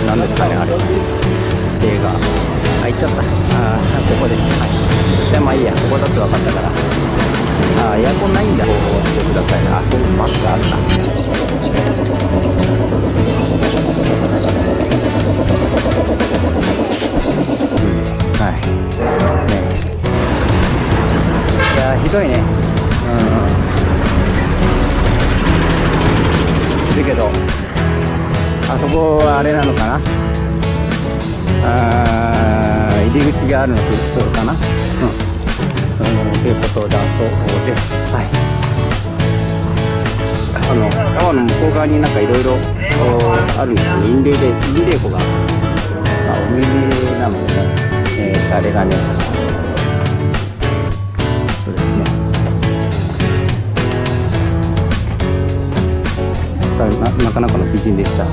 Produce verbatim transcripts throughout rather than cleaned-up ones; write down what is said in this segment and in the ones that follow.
なんですかね、あれ。映画。あ、行っちゃった。ああ、ここです。はい。で、まあいいや、ここだって分かったから。ああ、エアコンないんだ。こうしてください。あ、そう、マスクあった。うん、はい。ね。いや、ひどいね。うん。だけど、あそこはあれなのかな。あー、入り口があるのとそうかな。うん。ということだそうです。はい。あの川の向こう側になんかいろいろあるんですよ。インレイでインレイ湖が、まあ、お水なのでね、えー、あれがね、そうですね。な, なかなかの美人でした。うん、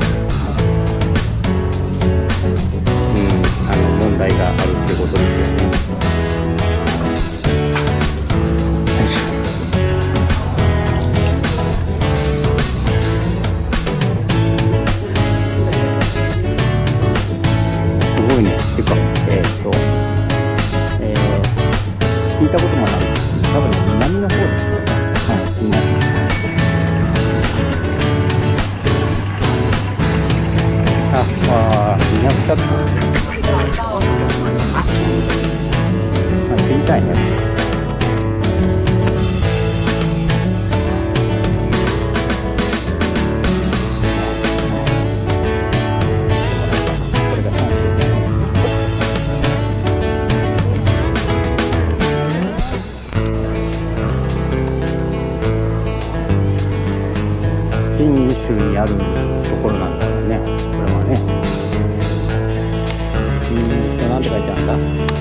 あの問題があるっていうことですよね。すごいね。てか、えっと、えー、聞いたこともない。多分ね、南の方ですよね。はい、南。あ、ああ、にひゃくキャット。行ってみたいね。これがさん種ですね。金州にあるところなんだろうね。これはね。うん、なんて書いてあるんだ。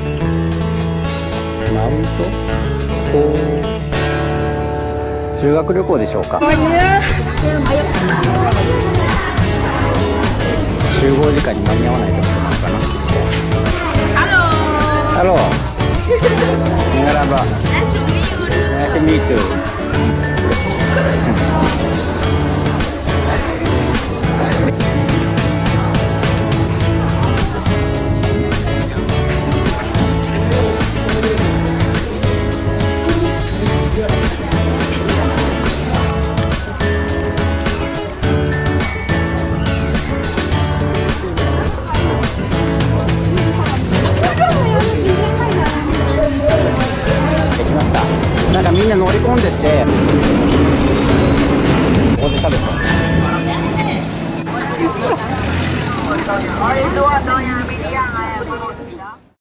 マウント。こう。修学旅行でしょうか。集合時間に間に合わないと思うかな。ハロー。ハロー。メガラバ。Nice to meet you. なんかみんな乗り込んでってここで食べた。